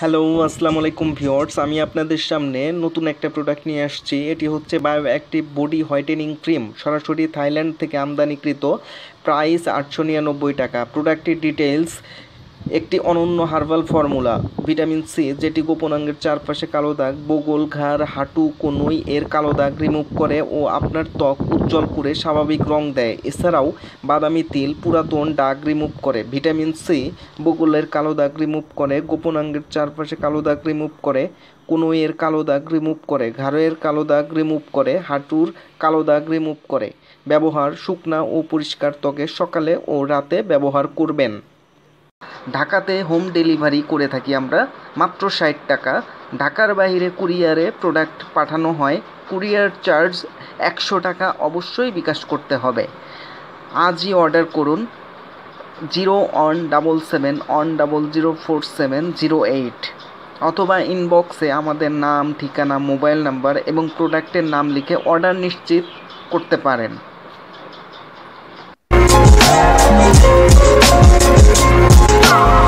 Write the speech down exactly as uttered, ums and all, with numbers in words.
Hello, আসসালামু আলাইকুম viewers. আমি আপনাদের সামনে নতুন একটা প্রোডাক্ট নিয়ে আসছি। এটি হচ্ছে bio active body whitening cream, সরাসরি থাইল্যান্ড থেকে আমদানিকৃত। প্রাইস আটশো নিরানব্বই টাকা। প্রোডাক্টটির ডিটেলস: একটি অনন্য হার্বাল ফর্মুলা, ভিটামিন সি, যেটি গোপনাঙ্গের চারপাশে কালো দাগ, বগল, ঘাড়, হাঁটু, কনুই এর কালো দাগ রিমুভ করে ও আপনার ত্বক উজ্জ্বল করে স্বাভাবিক রং দেয়। এছাড়াও বাদামি তিল, পুরাতন দাগ রিমুভ করে। ভিটামিন সি বগলের কালো দাগ রিমুভ করে, গোপনাঙ্গের চারপাশে কালো দাগ রিমুভ করে, কনুইয়ের কালো দাগ রিমুভ করে, ঘাড়ের কালো দাগ রিমুভ করে, হাঁটুর কালো দাগ রিমুভ করে। ব্যবহার: শুকনা ও পরিষ্কার ত্বকে সকালে ও রাতে ব্যবহার করবেন। ঢাকাতে হোম ডেলিভারি করে থাকি আমরা, মাত্র ষাট টাকা। ঢাকার বাইরে কুরিয়ারে প্রোডাক্ট পাঠানো হয়, কুরিয়ার চার্জ একশো টাকা অবশ্যই বিকাশ করতে হবে। আজই অর্ডার করুন zero one double seven one double zero four seven zero eight, অথবা ইনবক্সে আমাদের নাম, ঠিকানা, মোবাইল নাম্বার এবং প্রোডাক্টের নাম লিখে অর্ডার নিশ্চিত করতে পারেন।